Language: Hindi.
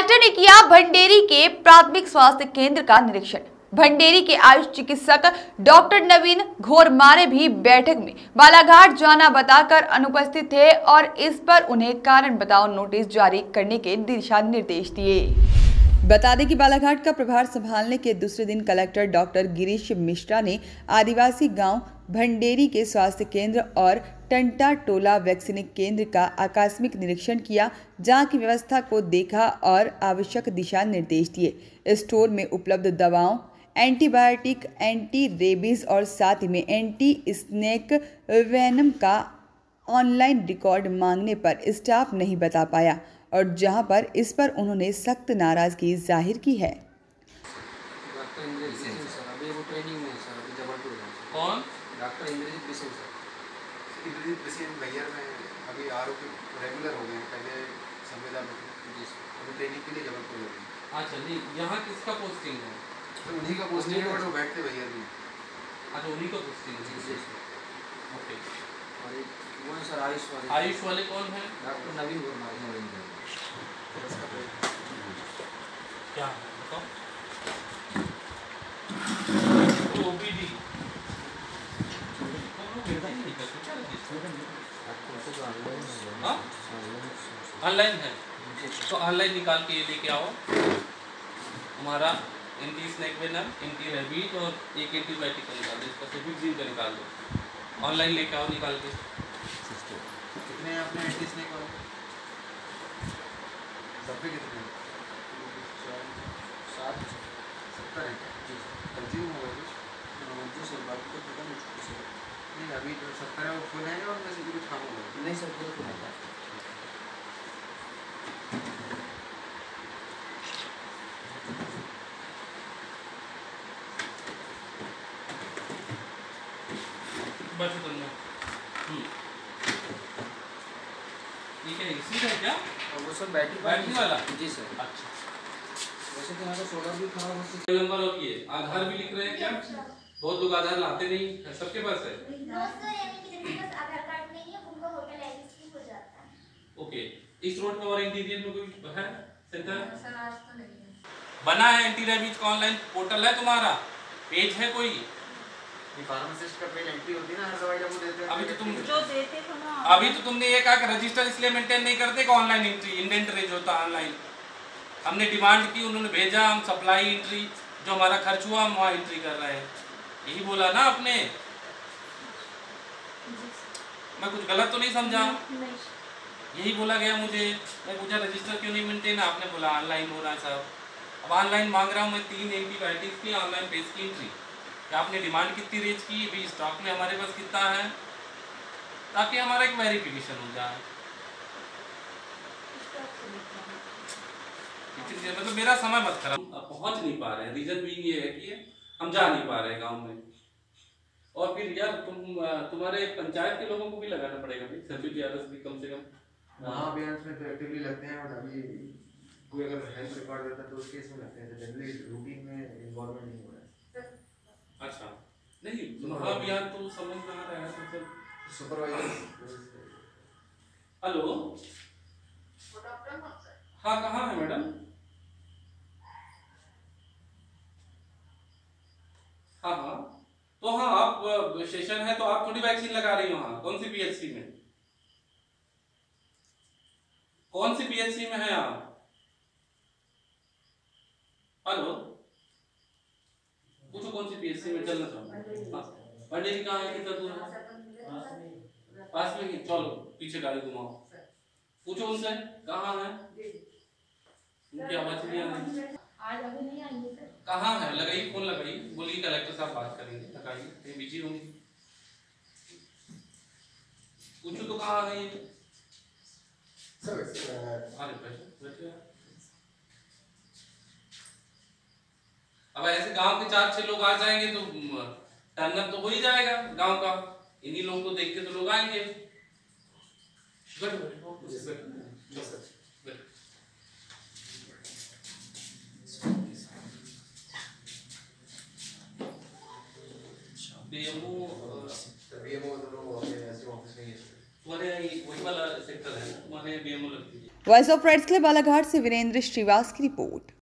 कलेक्टर ने किया भंडेरी के प्राथमिक स्वास्थ्य केंद्र का निरीक्षण। भंडेरी के आयुष चिकित्सक डॉक्टर नवीन घोरमारे भी बैठक में बालाघाट जाना बताकर अनुपस्थित थे और इस पर उन्हें कारण बताओ नोटिस जारी करने के दिशा निर्देश दिए। बता दें कि बालाघाट का प्रभार संभालने के दूसरे दिन कलेक्टर डॉक्टर गिरीश मिश्रा ने आदिवासी गांव भंडेरी के स्वास्थ्य केंद्र और टंटा टोला वैक्सीनिक केंद्र का आकस्मिक निरीक्षण किया, जहां की व्यवस्था को देखा और आवश्यक दिशा निर्देश दिए। स्टोर में उपलब्ध दवाओं, एंटीबायोटिक, एंटी रेबीज और साथ ही में एंटी स्नेक वेनम का ऑनलाइन रिकॉर्ड मांगने पर स्टाफ नहीं बता पाया और जहां पर इस पर उन्होंने सख्त नाराजगी जाहिर की है। कौन? Doctor Indrajit Bisen sir. इंद्रजीत बिसेन भैया में अभी आरोपी रेगुलर हो गए हैं, पहले संविदा में थे, अभी ट्रेनिंग के लिए जबलपुर में। अच्छा, नहीं यहाँ किसका पोस्टिंग है? तो उन्हीं का पोस्टिंग है, बट वो बैठते भैया भी। अच्छा, उन्हीं का पोस्टिंग है। ओके। और एक वो है सर आयुष वाले। आयुष वाले कौन है? डॉक्टर नवीन घोरमारे। क्या बताओ? ओपीडी ऑनलाइन है, तो ऑनलाइन निकाल के ये लेके आओ। हमारा anti snake venom, anti rabies और एक एंटीबायोटिक का निकाल दो, इसका सिफिक्सिन का निकाल दो। ऑनलाइन लेके आओ निकाल के। कितने हैं आपने एंटी स्नेक वाले? सब पे कितने? 70 है जी। कंज्यूम होगा कुछ? जी सर, बाकी तो खत्म हो चुकी सर। नहीं, अभी तो 70 है, वो फुल है और मैं से कुछ काम होगा? नहीं सर, पूरा फुल है। बस करना। ठीक है, इसी का क्या? वो सर बैटरी वाला? जी सर। अच्छा, वैसे तो यहाँ का सोलर भी खराब हो चुका है। नंबर और ये आधार भी लिख रहे हैं क्या? बहुत लोग आधार लाते नहीं है, सबके पास है। आधार कार्ड नहीं है, उनको होटल एग्जिस्ट हो जाता है। ओके, इस रोड पे और इंटीरियर में कोई है सेंटर? सर आज तो नहीं है। बना है एंटी रेबीज का ऑनलाइन पोर्टल है तुम्हारा, पेज है कोई? फार्मासिस्ट का पेज एंट्री होती है ना, हर दवाई जब वो देते हैं। अभी तो तुम जो देते थे ना, अभी तो तुमने ये कहा कि रजिस्टर इसलिए मेंटेन नहीं करते कि ऑनलाइन एंट्री इन्वेंटरी जो होता ऑनलाइन, हमने डिमांड की, उन्होंने भेजा, हम सप्लाई एंट्री जो हमारा खर्च हुआ हम वहाँ एंट्री कर रहे हैं, यही बोला ना आपने? मैं कुछ गलत तो नहीं समझा? यही बोला गया मुझे। मैं पूछा रजिस्टर क्यों नहीं मेंटेन, आपने बोला ऑनलाइन हो रहा है सब। अब ऑनलाइन मांग रहा हूँ मैं 3 एंटीबायोटिक्स की ऑनलाइन पेज की एंट्री। आपने डिमांड कितनी रेज की, अभी स्टॉक में हमारे पास कितना है, ताकि हमारा एक वेरिफिकेशन हो जाए। मतलब मेरा समय मत खराब, पहुंच नहीं पा रहे हैं। रीजन भी ये है कि हम जा नहीं पा रहे हैं गांव में। और फिर यार तुम्हारे पंचायत के लोगों को भी लगाना पड़ेगा भाई, सर्टिफिकेट भी कम से कम। हाँ, अभियान में तो एक्टिवली लगते हैं, और अभी कोई अगर हेल्थ रिकॉर्ड देता है तो उस केस में लगते हैं, जनरली रूटीन में इन्वॉल्वमेंट नहीं हो रहा है। अच्छा, नहीं महाअभियान तो समझ में आ रहा है, मतलब सुपरवाइजर। हेलो, हाँ कहाँ है मैडम? हाँ हाँ, तो हाँ आप सेशन है तो आप थोड़ी वैक्सीन लगा रही हो। हाँ, कौन सी पीएचसी में? कौन सी पीएचसी में है आप? हेलो, पूछो कौन सी पीएचसी में चलना चाहो? भंडेरी कहाँ है, कितना दूर है? पास में ही, चलो पीछे गाड़ी घुमाओ, पूछो उनसे कहाँ है, उनकी आवाज नहीं आ रही। आज अभी नहीं आएंगे सर। कहाँ है? लगाइए, फोन लगाइए, बोलिए कलेक्टर साहब बात करेंगे, लगाइए, कहीं बिजी होंगे। पूछो तो कहाँ है ये? अब ऐसे गांव के 4-6 लोग आ जाएंगे तो टर्नअप तो हो ही जाएगा गांव का। इन्हीं लोगों को देख के तो लोग आएंगे। बीएमओ दोनों अपने ऐसे ऑफिस में ही है। तुम्हारे वही वाला सेक्टर है ना? माने बीएमओ लग दीजिए। वॉइस ऑफ राइट्स के लिए बालाघाट से वीरेंद्र श्रीवास की रिपोर्ट।